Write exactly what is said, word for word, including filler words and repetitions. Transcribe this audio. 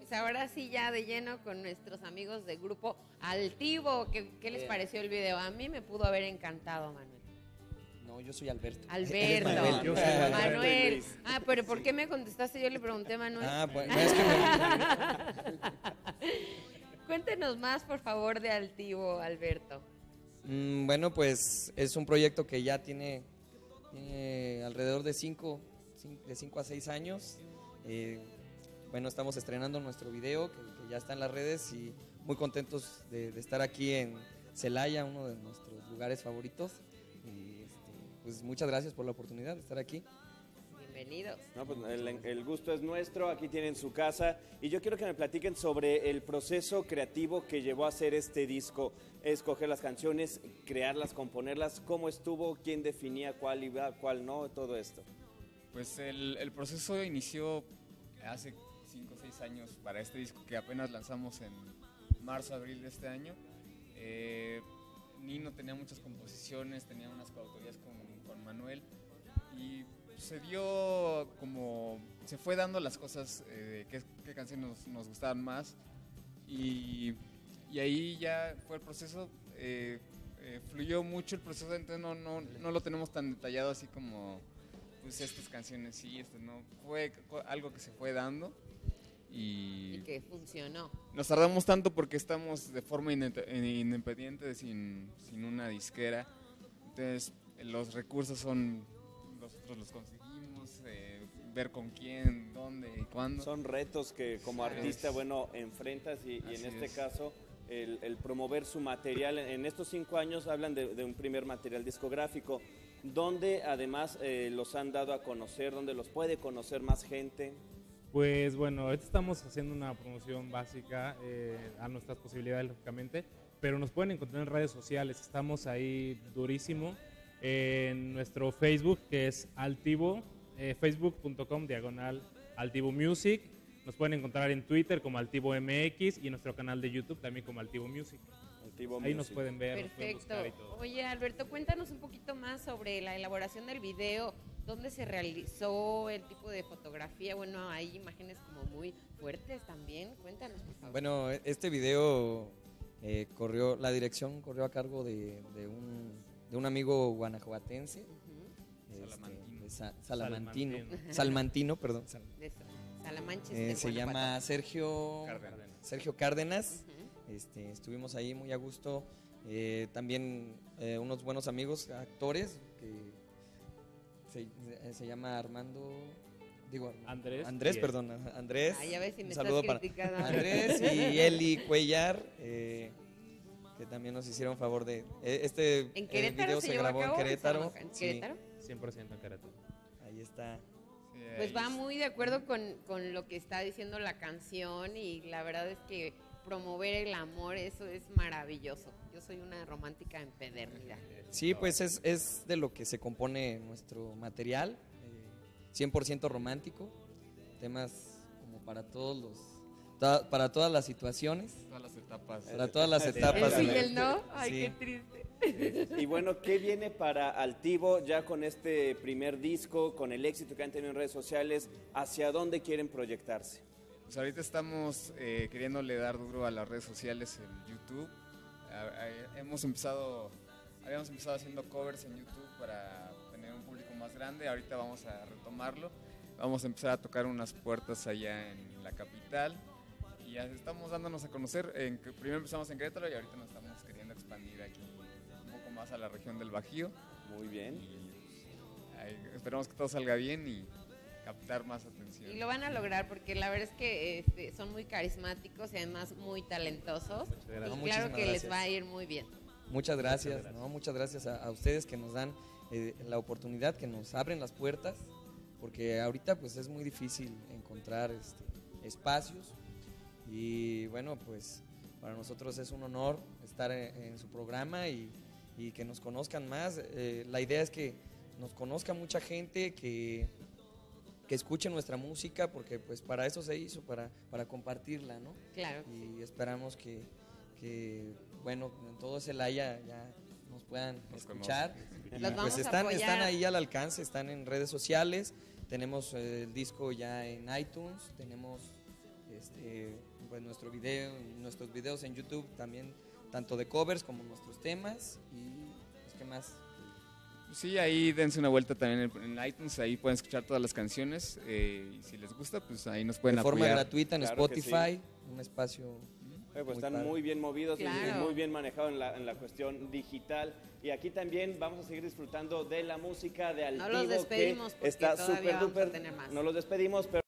pues ahora sí ya de lleno con nuestros amigos del grupo Altivo. ¿Qué, qué les pareció el video? A mí me pudo haber encantado, Manuel. No, yo soy Alberto. Alberto. Manuel. Yo soy Manuel. Manuel. Ah, pero ¿por qué me contestaste? Yo le pregunté a Manuel. Ah, pues es que me... Cuéntenos más, por favor, de Altivo, Alberto. Mm, bueno, pues es un proyecto que ya tiene, tiene alrededor de cinco, de cinco a seis años. Eh, bueno, estamos estrenando nuestro video que, que ya está en las redes y muy contentos de, de estar aquí en Celaya, uno de nuestros lugares favoritos. Y este, pues muchas gracias por la oportunidad de estar aquí. Bienvenidos. No, pues el, el gusto es nuestro, aquí tienen su casa y yo quiero que me platiquen sobre el proceso creativo que llevó a hacer este disco, escoger las canciones, crearlas, componerlas, cómo estuvo, quién definía cuál iba, cuál no, todo esto. Pues el, el proceso inició hace cinco o seis años para este disco que apenas lanzamos en marzo, abril de este año. Eh, Nino tenía muchas composiciones, tenía unas coautorías con, con Manuel y se dio como, se fue dando las cosas, eh, qué, qué canciones nos, nos gustaban más y, y ahí ya fue el proceso, eh, eh, fluyó mucho el proceso, entonces no, no, no lo tenemos tan detallado así como pues estas canciones sí, este no, fue algo que se fue dando y, Y que funcionó. nos tardamos tanto porque estamos de forma independiente, sin, sin una disquera, entonces los recursos son, nosotros los conseguimos, eh, ver con quién, dónde y cuándo. Son retos que como artista, bueno, enfrentas y, y en este es. caso el, el promover su material. En estos cinco años hablan de, de un primer material discográfico, donde además eh, los han dado a conocer, donde los puede conocer más gente. Pues bueno, ahorita estamos haciendo una promoción básica eh, a nuestras posibilidades, lógicamente, pero nos pueden encontrar en redes sociales, estamos ahí durísimo, en nuestro Facebook, que es Altivo, eh, facebook punto com diagonal Altivo Music, nos pueden encontrar en Twitter como Altivo M X y en nuestro canal de YouTube también como Altivo Music. Altivo Ahí Music. nos pueden ver, nos pueden Perfecto. buscar y todo. Oye, Alberto, cuéntanos un poquito más sobre la elaboración del video, dónde se realizó, el tipo de fotografía. Bueno, hay imágenes como muy fuertes también. Cuéntanos, por favor. Bueno, este video eh, corrió, la dirección corrió a cargo de, de, un, de un amigo guanajuatense. Uh-huh. Este, Salamantino. de Sa- Salamantino. Salmantino. Salmantino, perdón. Sal- De Salamanches. eh, de se llama Guanajuato. Sergio Cárdenas. Sergio Cárdenas. Ujú. Este, estuvimos ahí muy a gusto. Eh, también eh, unos buenos amigos, actores, que se, se llama Armando, digo Andrés. Andrés, y perdón, Andrés. Ah, ya ves si me un estás saludo para criticando. Andrés y Eli Cuellar, eh, que también nos hicieron favor de eh, este ¿En eh, Querétaro video se se llevó a grabó cabo? en Querétaro. ¿En Sí, Querétaro? cien por ciento en Querétaro. ahí está. Sí, Pues ahí va es- muy de acuerdo con, con lo que está diciendo la canción y la verdad es que promover el amor, eso es maravilloso. Yo soy una romántica empedernida. Sí, pues es, es de lo que se compone nuestro material, eh, cien por ciento romántico, temas como para todos los, to- para todas las situaciones, todas las etapas. para todas las El etapas. El sí de y la- el no, ay, Sí. qué triste. Y bueno, ¿qué viene para Altivo ya con este primer disco, con el éxito que han tenido en redes sociales? ¿Hacia dónde quieren proyectarse? Pues ahorita estamos eh, queriéndole dar duro a las redes sociales en YouTube. A- a- hemos empezado, habíamos empezado haciendo covers en YouTube para tener un público más grande. Ahorita vamos a retomarlo. Vamos a empezar a tocar unas puertas allá en la capital. Y ya estamos dándonos a conocer. En, que primero empezamos en Querétaro y ahorita nos estamos queriendo expandir aquí un poco más a la región del Bajío. Muy bien. Y pues, ahí esperamos que todo salga bien y captar más atención. Y lo van a lograr porque la verdad es que este, son muy carismáticos y además muy talentosos. Muchas gracias. Y No, claro muchísimas que les gracias. va a ir muy bien. Muchas gracias, Muchas gracias. ¿no? Muchas gracias a, a ustedes que nos dan eh, la oportunidad, que nos abren las puertas, porque ahorita pues es muy difícil encontrar este, espacios y bueno, pues para nosotros es un honor estar en, en su programa y, y que nos conozcan más. Eh, la idea es que nos conozca mucha gente, que, que escuche nuestra música, porque pues para eso se hizo, para, para compartirla, ¿no? Claro. Y esperamos que, que bueno, en todo Celaya ya nos puedan Nos escuchar. conozcan. Y Los vamos pues a están, apoyar. están ahí al alcance, están en redes sociales, tenemos eh, el disco ya en iTunes, tenemos este, pues, nuestro video, nuestros videos en YouTube también, tanto de covers como nuestros temas y pues, ¿qué más? Sí, ahí dense una vuelta también en, en iTunes, ahí pueden escuchar todas las canciones eh, y si les gusta, pues ahí nos pueden de apoyar. forma gratuita en Claro que Spotify, sí. un espacio. Oye, pues muy están padre. muy bien movidos y- Claro. y muy bien manejados en la, en la cuestión digital. Y aquí también vamos a seguir disfrutando de la música de No Altivo, los despedimos que porque está todavía súper vamos a duper. tener más. No los despedimos, pero